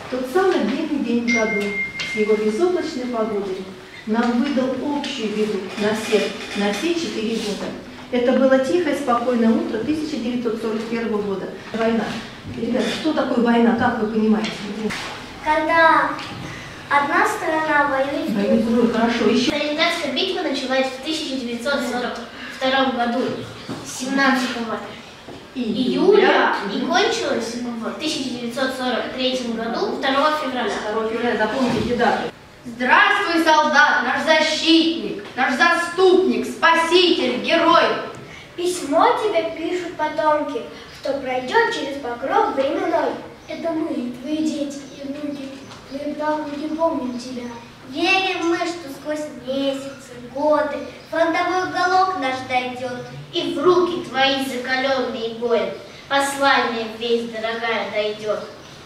Тот самый длинный день в году с его безоблачной погодой нам выдал общую беду на все 4 года. Это было тихое, спокойное утро 1941 года. Война. Ребята, что такое война, как вы понимаете? Когда одна сторона воюет с другой. Хорошо, еще. Сталинградская битва началась в 1942 году, 17 июля, и кончилась в 1943 году, 2 февраля. 2 февраля, запомните дату. Здравствуй, солдат, наш защитник, наш заступник, спаситель, герой! Письмо тебе пишут потомки, что пройдет через покров временной. Это мы, твои дети и внуки, мы правнуки помним тебя. Верим мы, что сквозь месяцы, годы фронтовой уголок наш дойдет, и в руки твои закаленные боем послание весть дорогая дойдет.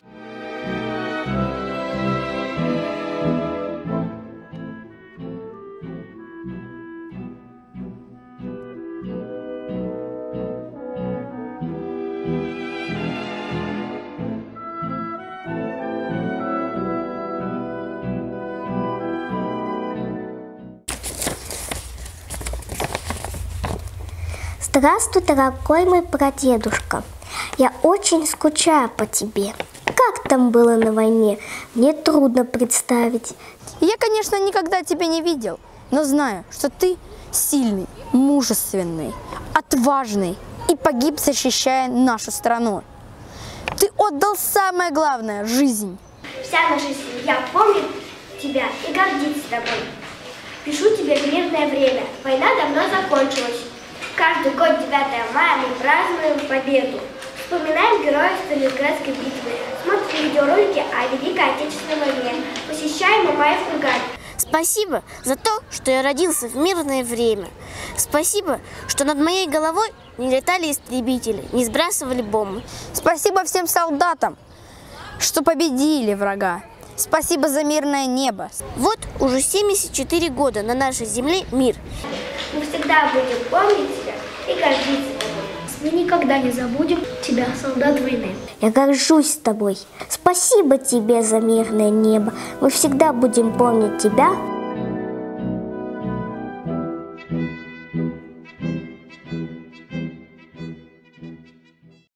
Здравствуй, дорогой мой прадедушка. Я очень скучаю по тебе. Как там было на войне, мне трудно представить. Я, конечно, никогда тебя не видел, но знаю, что ты сильный, мужественный, отважный и погиб, защищая нашу страну. Ты отдал самое главное – жизнь. Вся наша семья помнит тебя и гордится тобой. Пишу тебе в мирное время. Война давно закончилась. Каждый год 9 мая мы празднуем победу. Вспоминаем героев Сталинградской битвы. Смотрим видеоролики о Великой Отечественной войне. Посещаем Мамаев курган. Спасибо за то, что я родился в мирное время. Спасибо, что над моей головой не летали истребители, не сбрасывали бомбы. Спасибо всем солдатам, что победили врага. Спасибо за мирное небо. Вот уже 74 года на нашей земле мир. Мы всегда будем помнить тебя и гордиться тобой. Мы никогда не забудем тебя, солдат войны. Я горжусь тобой. Спасибо тебе за мирное небо. Мы всегда будем помнить тебя